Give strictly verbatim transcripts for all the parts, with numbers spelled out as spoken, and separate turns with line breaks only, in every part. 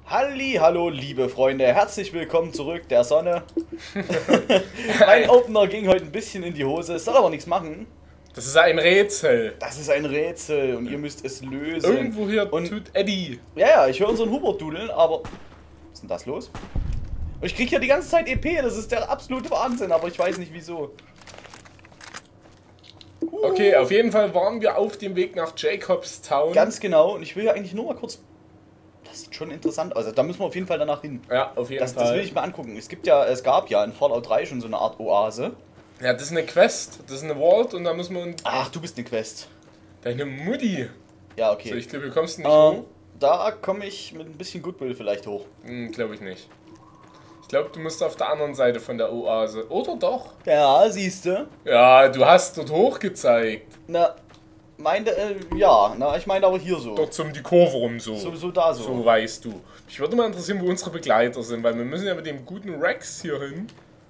Halli, hallo, liebe Freunde, herzlich willkommen zurück der Sonne. Mein Opener ging heute ein bisschen in die Hose, es soll aber nichts machen.
Das ist ein Rätsel.
Das ist ein Rätsel und ihr müsst es lösen.
Irgendwo hier
und
tut Eddie.
Ja, ja, ich höre unseren Hubert dudeln, aber was ist denn das los? Und ich kriege hier die ganze Zeit E P, das ist der absolute Wahnsinn, aber ich weiß nicht wieso.
Okay, auf jeden Fall waren wir auf dem Weg nach Jacobstown.
Ganz genau, und ich will ja eigentlich nur mal kurz... Das sieht schon interessant aus, also da müssen wir auf jeden Fall danach hin.
Ja, auf jeden
Das,
Fall.
das will ich mir angucken. Es gibt ja, es gab ja in Fallout drei schon so eine Art Oase.
Ja, das ist eine Quest, das ist eine Vault und da müssen wir uns...
Ach, du bist eine Quest.
Deine Mutti.
Ja, okay.
So, ich glaube, du kommst nicht
ähm,
hoch.
Da komme ich mit ein bisschen Goodwill vielleicht hoch.
Hm, glaube ich nicht. Ich glaube, du musst auf der anderen Seite von der Oase. Oder doch?
Ja, siehst du.
Ja, du hast dort hoch gezeigt.
Na, meinte, äh, ja, na, ich meine aber hier so.
Dort um die Kurve rum so.
So, so da so.
So weißt du. Mich würde mal interessieren, wo unsere Begleiter sind, weil wir müssen ja mit dem guten Rex hier hin.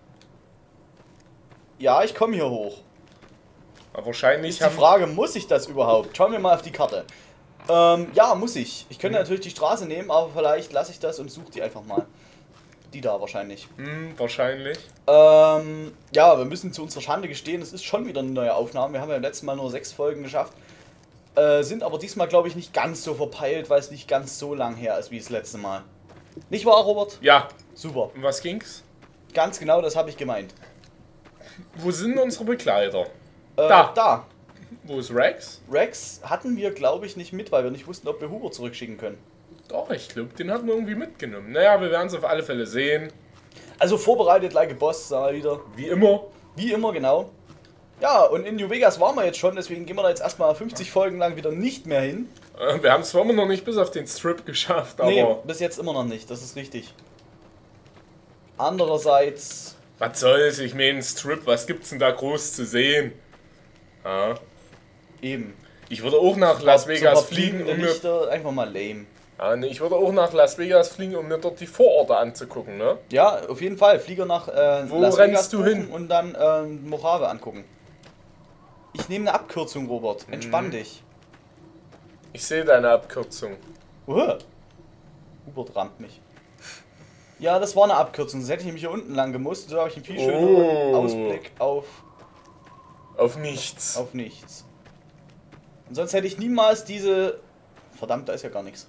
Ja, ich komme hier hoch.
Aber wahrscheinlich
Ist die
haben...
Frage, muss ich das überhaupt? Schauen wir mal auf die Karte. Ähm, ja, muss ich. Ich könnte
Mhm.
natürlich die Straße nehmen, aber vielleicht lasse ich das und suche die einfach mal. Die da wahrscheinlich.
Hm, wahrscheinlich.
Ähm, ja, wir müssen zu unserer Schande gestehen, es ist schon wieder eine neue Aufnahme. Wir haben ja beim letzten Mal nur sechs Folgen geschafft. Äh, sind aber diesmal, glaube ich, nicht ganz so verpeilt, weil es nicht ganz so lang her ist wie das letzte Mal. Nicht wahr, Robert?
Ja.
Super.
Um was ging's?
Ganz genau, das habe ich gemeint.
Wo sind unsere Begleiter?
Äh,
Da.
Da.
Wo ist Rex?
Rex hatten wir, glaube ich, nicht mit, weil wir nicht wussten, ob wir Hubert zurückschicken können.
Doch, ich glaube, den hatten wir irgendwie mitgenommen. Naja, wir werden es auf alle Fälle sehen.
Also vorbereitet, like a Boss, sag ich wieder.
Wie immer.
Wie immer, genau. Ja, und in New Vegas waren wir jetzt schon, deswegen gehen wir da jetzt erstmal fünfzig Folgen lang wieder nicht mehr hin.
Äh, Wir haben es zwar immer noch nicht bis auf den Strip geschafft, aber...
Nee, bis jetzt immer noch nicht, das ist richtig. Andererseits...
Was soll's, ich meine, Strip, was gibt's denn da groß zu sehen? Ja.
Eben.
Ich würde auch nach Las
So
Vegas
ein paar
fliegen,
fliegende
um mir...
Lichter, einfach mal lame.
Ja, nee, ich würde auch nach Las Vegas fliegen, um mir dort die Vororte anzugucken, ne?
Ja, auf jeden Fall. Flieger nach äh,
Wo
Las
rennst
Vegas
du
buchen
hin?
und dann äh, Mojave angucken. Ich nehme eine Abkürzung, Robert. Entspann
Mhm.
dich.
Ich sehe deine Abkürzung.
Uah. Hubert rammt mich. Ja, das war eine Abkürzung. Sonst hätte ich nämlich hier unten lang gemusst. So habe ich einen viel schöneren
Oh.
Ausblick auf,
Auf nichts.
auf nichts. Und sonst hätte ich niemals diese... Verdammt, da ist ja gar nichts.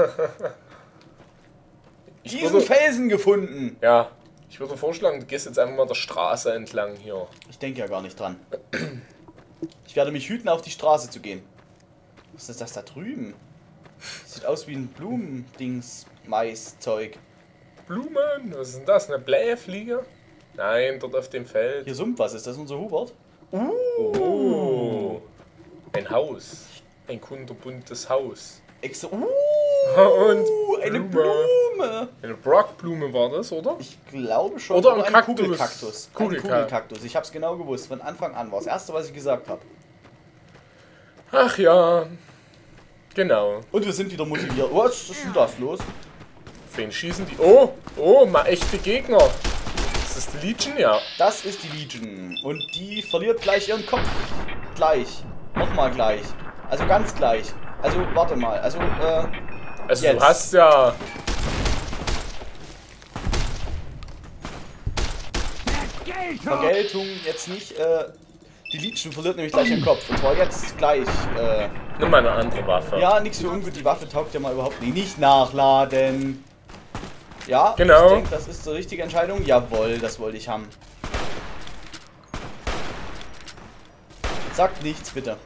Ich
Diesen
würde,
Felsen gefunden.
ja, ich würde vorschlagen, du gehst jetzt einfach mal der Straße entlang hier.
Ich denke ja gar nicht dran. Ich werde mich hüten, auf die Straße zu gehen. Was ist das da drüben? Sieht aus wie ein Blumendings, Mais-Zeug.
Blumen, was ist denn das? Eine Blähfliege? Nein, dort auf dem Feld.
Hier summt was. Ist das unser Hubert?
Oh, ein Haus. Ein kunterbuntes Haus.
Extra.
Und
Uh, eine
Blume.
Blume.
Eine Brockblume war das, oder?
Ich glaube schon.
Oder ein
ein
Kaktus.
Kugelkaktus. Ein
Kugelka-
Kugelkaktus. Ich habe es genau gewusst. Von Anfang an war das erste, was ich gesagt habe.
Ach ja, genau.
Und wir sind wieder motiviert. Was ist denn das los?
Wen schießen die? Oh, oh, mal echte Gegner. Ist das die Legion? Ja.
Das ist die Legion. Und die verliert gleich ihren Kopf. Gleich. Nochmal gleich. Also ganz gleich. Also, warte mal. Also, äh...
Also
Jetzt.
du hast ja...
Vergeltung jetzt nicht, äh... Die Legion verliert nämlich gleich ihren Kopf. Und zwar jetzt gleich, äh...
Nimm mal eine andere Waffe.
Ja, nichts für ungut. Die Waffe taugt ja mal überhaupt nicht. Nicht nachladen. Ja,
Genau.
ich denke, das ist die richtige Entscheidung. Jawohl, das wollte ich haben. Sagt nichts, bitte.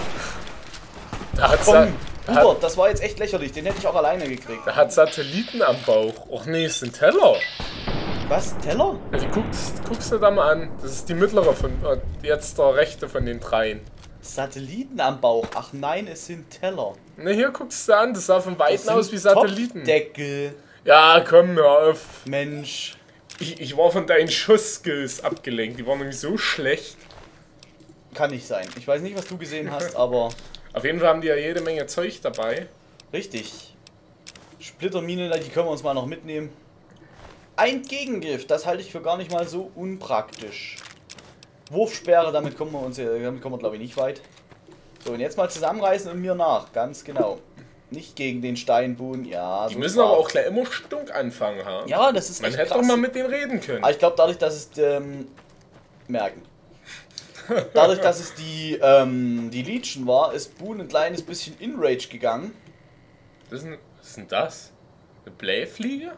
Da hat,
Komm,
Sa da, hat,
Hubert, das war jetzt echt lächerlich. Den hätte ich auch alleine gekriegt.
da hat Satelliten am Bauch. Och nee, es sind Teller.
Was? Teller?
Also guckst, guckst du da mal an. Das ist die mittlere von... äh, Jetzt der rechte von den dreien.
Satelliten am Bauch. Ach nein, es sind Teller.
Ne, hier guckst du an. Das sah von
Das
Weitem
sind
aus wie Satelliten.
Topfdeckel.
Ja, komm, hör auf.
Mensch.
Ich, ich war von deinen Schussskills abgelenkt. Die waren nämlich so schlecht.
Kann nicht sein. Ich weiß nicht, was du gesehen hast, aber
Auf jeden Fall haben die ja jede Menge Zeug dabei.
richtig. Splittermine, die können wir uns mal noch mitnehmen. Ein Gegengriff, das halte ich für gar nicht mal so unpraktisch. Wurfsperre, damit kommen wir uns, damit kommen wir glaube ich nicht weit. So, und jetzt mal zusammenreißen und mir nach, ganz genau. Nicht gegen den Steinbuhn, ja.
Die
so
müssen
brav.
aber auch gleich immer stunk anfangen, ha?
Ja, das ist
Man
echt
hätte
krass.
doch mal mit denen reden können.
Aber ich glaube, dadurch, dass es ähm, merken. Dadurch, dass es die, ähm, die Legion war, ist Boone ein kleines bisschen in Rage gegangen.
Was ist denn, was ist denn das? Eine Blähfliege?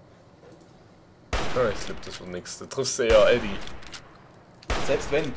Ah, ich glaube, das wird nichts. Da triffst du ja Eddie.
Selbst wenn.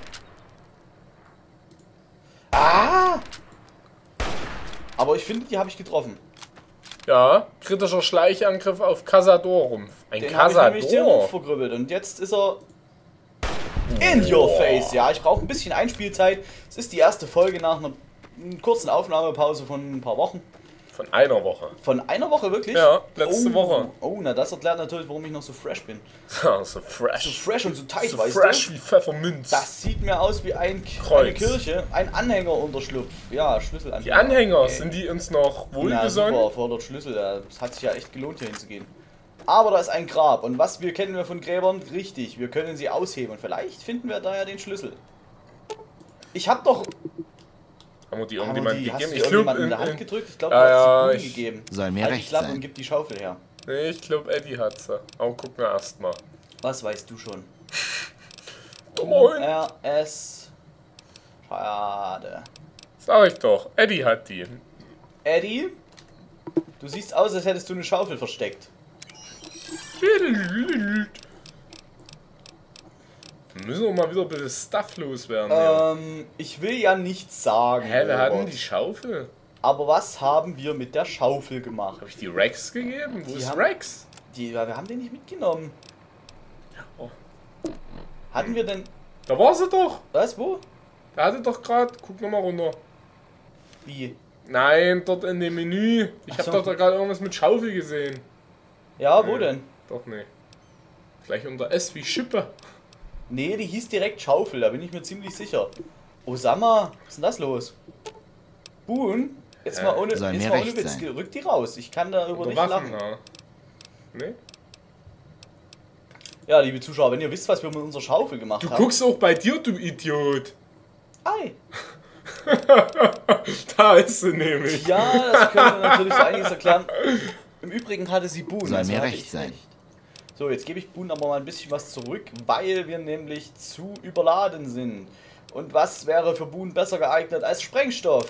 Ah! Aber ich finde, die habe ich getroffen.
Ja, kritischer Schleichangriff auf Casadorum. Ein
Den habe ich nämlich den Rumpf
Casador.
vergrübbelt. Und jetzt ist er in your face. Ja, ich brauche ein bisschen Einspielzeit. Es ist die erste Folge nach einer kurzen Aufnahmepause von ein paar Wochen.
Von einer Woche.
Von einer Woche wirklich?
Ja, letzte
oh,
Woche.
Oh, na das erklärt natürlich, warum ich noch so fresh bin.
Ja, so fresh.
So fresh und so tight,
so
weißt
fresh
du?
wie Pfefferminz.
Das sieht mir aus wie ein,
Kreuz.
eine Kirche, ein Anhängerunterschlupf. Ja, Schlüsselanhänger.
Die Anhänger,
Okay.
sind die uns noch
Na
wohlgesonnen?
super, fordert Schlüssel. Es hat sich ja echt gelohnt, hier hinzugehen. Aber da ist ein Grab. Und was wir kennen wir von Gräbern? Richtig, wir können sie ausheben. Und vielleicht finden wir da ja den Schlüssel. Ich hab doch...
Haben wir die
Haben wir
irgendjemand
die, hast
gegeben?
du
Ich
irgendjemand
glaube,
in der Hand
in,
gedrückt? Ich glaube,
Ja,
du hast
ja,
sie Boone
ich-
gegeben.
Soll mir
Halt die
recht
Klappe
sein.
und gib die Schaufel her.
nee, ich glaube, Eddie hat sie. Aber gucken wir erst mal.
Was weißt du schon?
Oh, moin.
R S. Schade.
Sag ich doch, Eddie hat die.
Eddie, du siehst aus, als hättest du eine Schaufel versteckt.
Wir müssen auch mal wieder ein bisschen Stuff loswerden. hier.
Ähm, ich will ja nichts sagen.
Hä, wir hatten
Robert.
die Schaufel.
Aber was haben wir mit der Schaufel gemacht?
Habe ich die Rex gegeben? Wo
Die
ist
haben-
Rex?
Die, ja, wir haben den nicht mitgenommen.
Oh.
Hatten wir denn...
Da war sie doch.
Was, wo?
Der hatte doch gerade. Guck nochmal runter.
Wie?
Nein, dort in dem Menü. Ich
Ach
habe
so.
doch da gerade irgendwas mit Schaufel gesehen.
Ja, wo
Nee.
denn?
Doch, nee. Gleich unter S wie Schippe.
Nee, die hieß direkt Schaufel, da bin ich mir ziemlich sicher. Osama, was ist denn das los? Boone, jetzt
Äh,
mal ohne,
soll
jetzt
mir
mal ohne
recht
Witz,
sein.
rück die raus. Ich kann darüber
Unter
nicht
Waffen,
lachen.
ja. Nee?
Ja, liebe Zuschauer, wenn ihr wisst, was wir mit unserer Schaufel gemacht
Du
haben.
guckst auch bei dir, du Idiot.
Ei.
Da ist sie nämlich.
Ja, das könnte natürlich so einiges erklären. Im Übrigen hatte sie Boone.
Soll
also
mir
hatte
recht
ich
sein.
recht. So, jetzt gebe ich Boone aber mal ein bisschen was zurück, weil wir nämlich zu überladen sind. Und was wäre für Boone besser geeignet als Sprengstoff?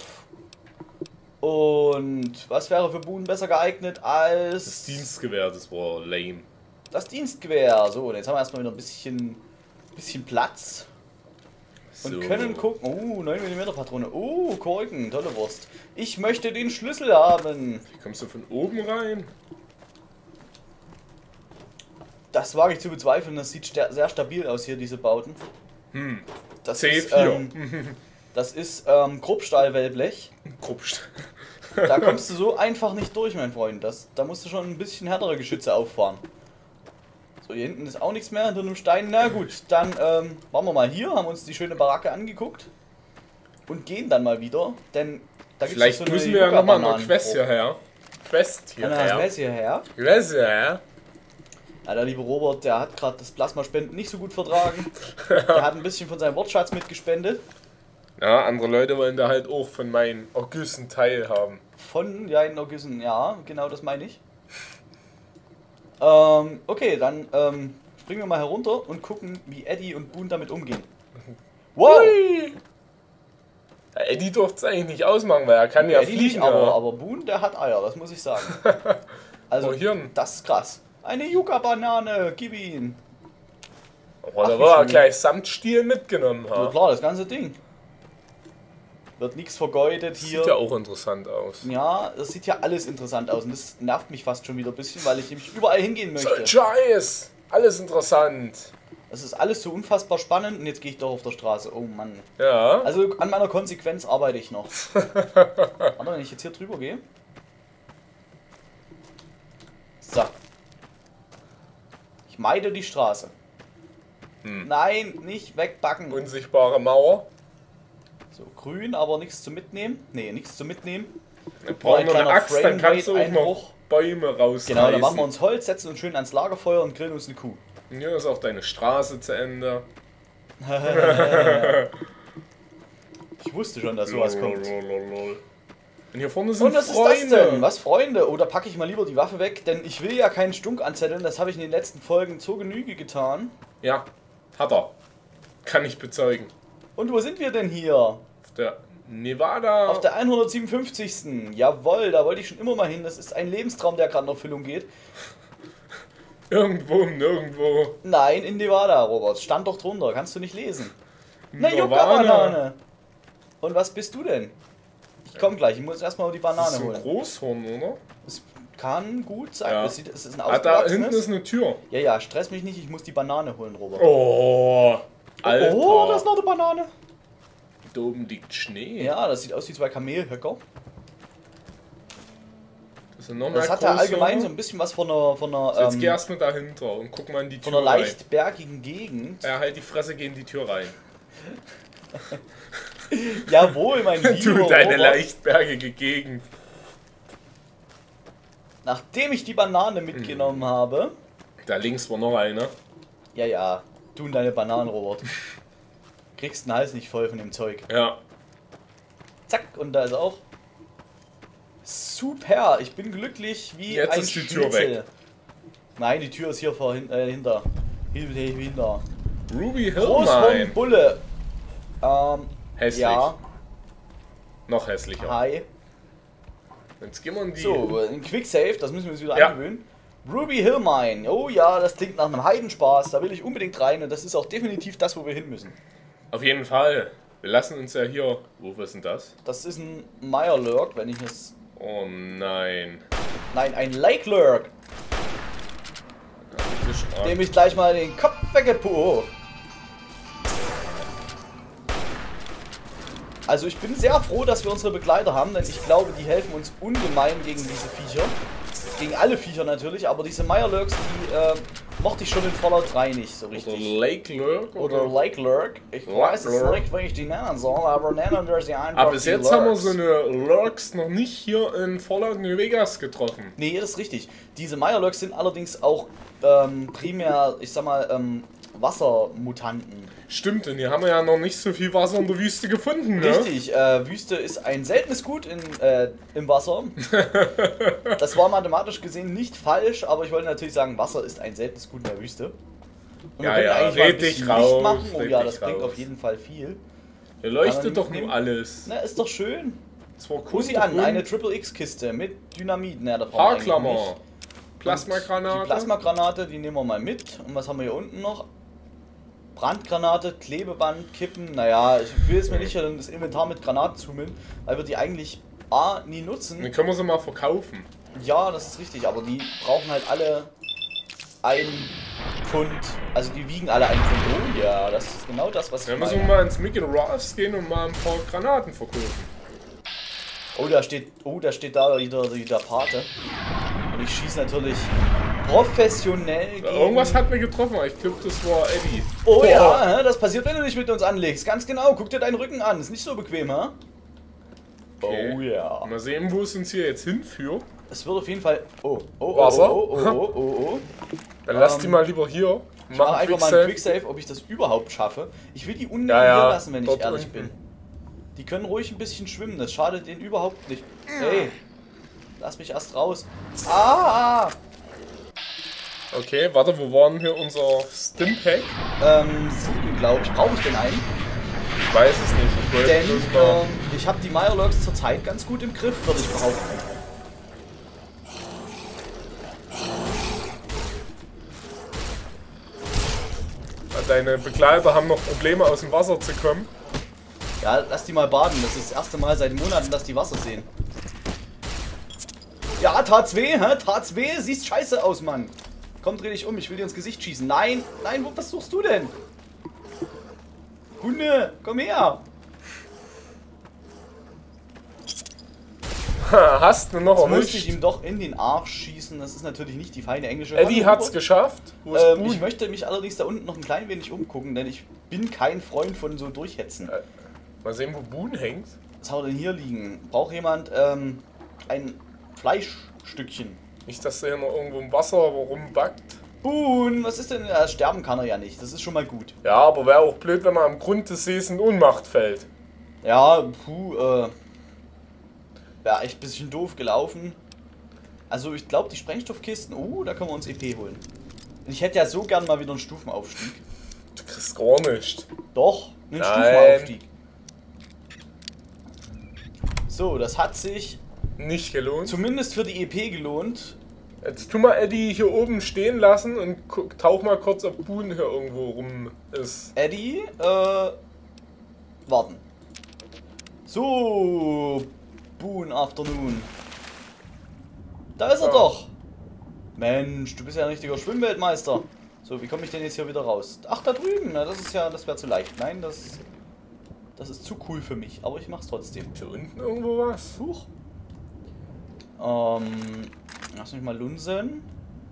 Und was wäre für Boone besser geeignet als...
Das Dienstgewehr, das war lame.
Das Dienstgewehr. So, und jetzt haben wir erstmal wieder ein bisschen, bisschen Platz. Und
So.
können gucken. Oh, neun Millimeter Patrone. Oh, Korken, tolle Wurst. Ich möchte den Schlüssel haben.
Wie kommst du von oben rein?
Das wage ich zu bezweifeln. Das sieht sta- sehr stabil aus hier, diese Bauten.
Hm,
Das
C
ist,
vier.
ähm, das ist ähm, Kruppstahlwellblech.
Grubst.
Da kommst du so einfach nicht durch, mein Freund. Das, da musst du schon ein bisschen härtere Geschütze auffahren. So, hier hinten ist auch nichts mehr hinter einem Stein. Na gut, dann ähm, waren wir mal hier, haben uns die schöne Baracke angeguckt und gehen dann mal wieder, denn da gibt es
Vielleicht
so eine
müssen wir ja nochmal eine
Yucca-Bananen-
Quest hierher. Quest
Eine
hierher.
Quest hierher.
Quest hierher.
Ja, der liebe Robert, der hat gerade das Plasmaspenden nicht so gut vertragen. Der hat ein bisschen von seinem Wortschatz mitgespendet.
Ja, andere Leute wollen da halt auch von meinen Ergüssen teilhaben.
Von ja, in Orgissen, ja, genau das meine ich. Ähm, okay, dann ähm, springen wir mal herunter und gucken, wie Eddie und Boone damit umgehen. Wow!
Hui. Ja, Eddie durfte es eigentlich nicht ausmachen, weil er kann ja
Eddie
fliegen.
nicht, aber,
ja.
aber Boone, der hat Eier, das muss ich sagen. Also,
Oh, Hirn.
das ist krass. Eine Yucca-Banane, gib ihn.
Aber da
Ach, wie
war er
schön.
gleich samt Stiel mitgenommen.
Ja
Ha.
klar, das ganze Ding. Wird nichts vergeudet hier.
Sieht ja auch interessant aus.
Ja, das sieht ja alles interessant aus und das nervt mich fast schon wieder ein bisschen, weil ich nämlich überall hingehen möchte.
So Scheiß! Alles interessant.
Das ist alles so unfassbar spannend und jetzt gehe ich doch auf der Straße. Oh Mann.
Ja.
Also an meiner Konsequenz arbeite ich noch. Warte, wenn ich jetzt hier drüber gehe. So. Ich meide die Straße.
Hm.
Nein, nicht wegbacken.
Unsichtbare Mauer.
So, grün, aber nichts zum Mitnehmen. Nee, nichts zum Mitnehmen.
Wir brauchen noch eine
kleiner
Axt, dann kannst du auch noch
Framerate-Einbruch.
Bäume rausreißen.
Genau, dann machen wir uns Holz, setzen uns schön ans Lagerfeuer und grillen uns eine Kuh.
Und hier ist auch deine Straße zu Ende.
Ich wusste schon, dass sowas kommt.
Lol, lol, lol, lol. Und hier vorne sind
Und was
Freunde.
ist das denn? Was, Freunde? Oder packe ich mal lieber die Waffe weg, denn ich will ja keinen Stunk anzetteln. Das habe ich in den letzten Folgen zur Genüge getan.
Ja, hat er. Kann ich bezeugen.
Und wo sind wir denn hier?
Auf der Nevada.
Auf der hundertsiebenundfünfzigsten. Jawohl, da wollte ich schon immer mal hin. Das ist ein Lebenstraum, der gerade in Erfüllung geht.
Irgendwo, nirgendwo.
Nein, in Nevada, Robert. Stand doch drunter. Kannst du nicht lesen. Na,
Nirvana.
Yucca-Banane. Und was bist du denn? Ich komme gleich. Ich muss erstmal die
Das
Banane
ist ein
holen.
Großhorn, oder?
Es kann gut sein.
Ja.
Es, sieht, es ist ein
Ah, da hinten
ausgewachsenes.
ist eine Tür.
Ja, ja, stress mich nicht. Ich muss die Banane holen, Robert.
Oh, Alter.
Oh, da ist noch eine Banane.
Da oben liegt Schnee.
Ja, das sieht aus wie zwei Kamelhöcker.
Das, sind noch mehr
Das hat ja
große.
allgemein so ein bisschen was von einer, von einer,
So, jetzt
ähm,
geh erstmal dahinter und guck mal in die
von
Tür
einer
rein.
leicht bergigen Gegend.
Ja, halt die Fresse, geh in die Tür rein.
Jawohl, mein lieber
Du, deine
Robert.
leicht bergige Gegend.
Nachdem ich die Banane mitgenommen
Mhm.
habe.
Da links war noch eine.
Ja, ja, du und deine Bananen, Robert. Kriegst den Hals nicht voll von dem Zeug.
Ja.
Zack, und da ist auch. Super, ich bin glücklich wie
Jetzt
ein
ist die Tür
Schnitzel.
weg.
Nein, die Tür ist hier vor, hin, äh, hinter. Hinter. hinter.
Ruby
Großhorn
Hillmine.
Bulle. Ähm,
Hässlich.
ja,
Noch hässlicher.
hi.
Jetzt gehen wir in die...
So, ein Quicksave, das müssen wir uns wieder
Ja.
angewöhnen. Ruby Hillmine, oh ja, das klingt nach einem Heidenspaß, da will ich unbedingt rein und das ist auch definitiv das, wo wir hin müssen.
Auf jeden Fall. Wir lassen uns ja hier... Wo ist denn das?
Das ist ein Mirelurk, wenn ich es...
Oh nein.
Nein, ein Lake Lurk,
Fisch an.
dem ich gleich mal den Kopf weggepuh. Also ich bin sehr froh, dass wir unsere Begleiter haben, denn ich glaube, die helfen uns ungemein gegen diese Viecher. Gegen alle Viecher natürlich, aber diese Mirelurks, die äh, mochte ich schon in Fallout drei nicht so
Oder
richtig.
Lake Lurk?
Oder Lake Lurk. Ich
Lake
weiß es
Lurk.
nicht, wie ich die nennen soll, aber nennen wir sie einfach
Aber bis
die
jetzt haben wir
Lurks.
so eine Lurks noch nicht hier in Fallout New Vegas getroffen.
Nee, das ist richtig. Diese Mirelurks sind allerdings auch ähm, primär, ich sag mal, ähm, Wassermutanten.
Stimmt, denn hier haben wir ja noch nicht so viel Wasser in der Wüste gefunden, ne?
Richtig, äh, Wüste ist ein seltenes Gut in, äh, im Wasser. Das war mathematisch gesehen nicht falsch, aber ich wollte natürlich sagen, Wasser ist ein seltenes Gut in der Wüste. Und
Ja,
wir können
ja,
eigentlich mal ein
red dich
bisschen
raus,
Licht machen. Oh
red
ja,
dich
das bringt
raus.
auf jeden Fall viel.
Hier leuchtet
Kann man
doch
mitnehmen?
nur alles.
Na, ist doch schön.
Zwar
Guck sie
cool
an,
und
eine Triple X-Kiste mit Dynamit. Na, da brauchen wir eigentlich
Haarklammer.
nicht.
Plasmagranate.
Die Plasmagranate, die nehmen wir mal mit. Und was haben wir hier unten noch? Brandgranate, Klebeband, Kippen. Naja, ich will jetzt mir nicht das Inventar mit Granaten zumüllen, weil wir die eigentlich A, nie nutzen.
Dann können wir sie mal verkaufen.
Ja, das ist richtig, aber die brauchen halt alle ein Pfund. Also die wiegen alle ein Pfund. Oh ja, das ist genau das, was ich
Dann müssen wir
meine.
mal ins Mickey Ross gehen und mal ein paar Granaten verkaufen.
Oh, da steht, oh, da steht da wieder, wieder Pate. Und ich schieße natürlich professionell gegen...
Irgendwas hat mir getroffen, aber ich glaube, das war Eddie.
Oh
Boah.
ja, hä, das passiert, wenn du dich mit uns anlegst. Ganz genau, guck dir deinen Rücken an. Ist nicht so bequem, hä?
Okay.
Oh ja.
Mal sehen, wo es uns hier jetzt hinführt.
Es wird auf jeden Fall... Oh, oh, oh,
Wasser?
oh, oh, oh, oh, oh.
Dann lass
Ähm,
die mal lieber hier.
Ich mache
Mach
einfach mal
Quicksave.
einen Quicksave, ob ich das überhaupt schaffe. Ich will die unten
Ja, ja,
hier lassen, wenn ich
dort
ehrlich
unten.
bin. Die können ruhig ein bisschen schwimmen, das schadet denen überhaupt nicht. Hey, lass mich erst raus. Ah!
Okay, warte, wo war denn hier unser Stimpack?
Ähm, sieben, glaube ich. Brauche ich denn einen?
Ich weiß es nicht. Ich wollte
Denn
bloß mal.
ähm, ich habe die Mirelurks zurzeit ganz gut im Griff, würde ich behaupten.
Deine Begleiter haben noch Probleme aus dem Wasser zu kommen.
Ja, lass die mal baden. Das ist das erste Mal seit Monaten, dass die Wasser sehen. Ja, tat's weh, hä? Tat's weh? Siehst scheiße aus, Mann. Komm, dreh dich um. Ich will dir ins Gesicht schießen. Nein, nein, wo, was suchst du denn? Hunde, komm her.
Hast du noch
Jetzt musste ich
erwischt?
ihm doch in den Arsch schießen. Das ist natürlich nicht die feine englische
Eddie
Hallo,
hat's
Robert.
geschafft. Wo ist
Ähm,
Boone?
ich möchte mich allerdings da unten noch ein klein wenig umgucken, denn ich bin kein Freund von so Durchhetzen.
Äh, Mal sehen, wo Boone hängt.
Was haben wir denn hier liegen? Braucht jemand ähm, ein Fleischstückchen?
Nicht, dass der hier noch irgendwo im Wasser rumbackt.
Boon, was ist denn? Ja, sterben kann er ja nicht. Das ist schon mal gut.
Ja, aber wäre auch blöd, wenn man am Grund des Sees in Ohnmacht fällt.
Ja, puh, äh. Wäre echt ein bisschen doof gelaufen. Also ich glaube, die Sprengstoffkisten... Uh, da können wir uns E P holen. Ich hätte ja so gern mal wieder einen Stufenaufstieg.
Du kriegst gar nicht.
Doch, einen
Nein.
Stufenaufstieg. So, das hat sich
Nicht gelohnt.
zumindest für die E P gelohnt.
Jetzt tu mal Eddie hier oben stehen lassen und guck, tauch mal kurz, ob Boon hier irgendwo rum ist.
Eddie, äh... warten. So, Boon Afternoon. Da ist er
Ja.
doch. Mensch, du bist ja ein richtiger Schwimmweltmeister. So, wie komme ich denn jetzt hier wieder raus? Ach, da drüben. Na, das ist ja, das wäre zu leicht. Nein, das, das ist zu cool für mich. Aber ich mach's trotzdem.
Hier unten irgendwo was?
Huch. Ähm, lass mich mal lunsen.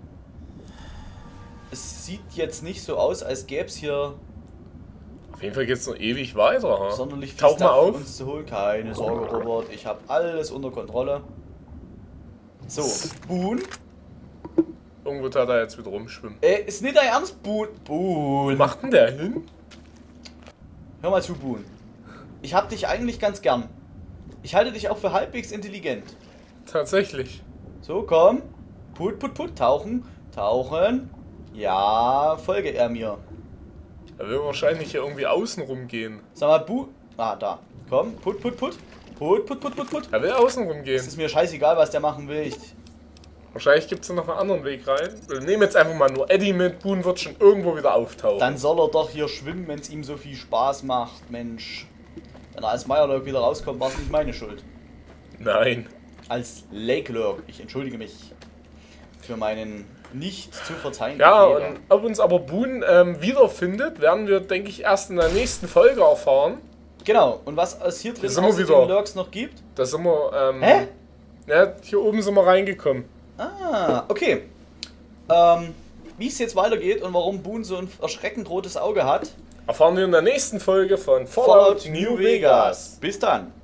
Es sieht jetzt nicht so aus, als gäbe es hier
Auf jeden Fall geht's noch ewig weiter. Ha?
sonderlich viel
Tauch mal
Stuff für
auf.
uns zu holen. Keine Sorge, Robert. Ich habe alles unter Kontrolle. So, Boon.
Irgendwo tat er jetzt wieder rumschwimmen.
Äh, ist nicht dein Ernst, Boon? Boon.
Wo macht denn der hin?
Hör mal zu, Boon. Ich hab dich eigentlich ganz gern. Ich halte dich auch für halbwegs intelligent.
Tatsächlich.
So, komm. Put, put, put. Tauchen. Tauchen. Ja, folge er mir.
Er will wahrscheinlich hier irgendwie außen rumgehen.
Sag mal, Bu... Ah, da. Komm. Put, put, put. Put, put, put, put, put.
Er will außen
Es
rumgehen.
ist mir scheißegal, was der machen will. Ich...
Wahrscheinlich gibt es noch einen anderen Weg rein. Wir nehmen jetzt einfach mal nur Eddie mit. Boon wird schon irgendwo wieder auftauchen.
Dann soll er doch hier schwimmen, wenn es ihm so viel Spaß macht, Mensch. Wenn er als Meyerlurk wieder rauskommt, war es nicht meine Schuld.
Nein.
Als Lake Lurk. Ich entschuldige mich für meinen nicht zu verzeihenden
Ja,
Fehler.
und ob uns aber Boon ähm, wiederfindet, werden wir, denke ich, erst in der nächsten Folge erfahren.
Genau, und was es hier drin
sind wir
außer
wieder.
den Lurks noch gibt?
Da sind wir, ähm,
Hä?
Ja, hier oben sind wir reingekommen.
Ah, okay. Ähm, wie es jetzt weitergeht und warum Boon so ein erschreckend rotes Auge hat,
Erfahren wir in der nächsten Folge von Fallout,
Fallout New Vegas. Bis dann.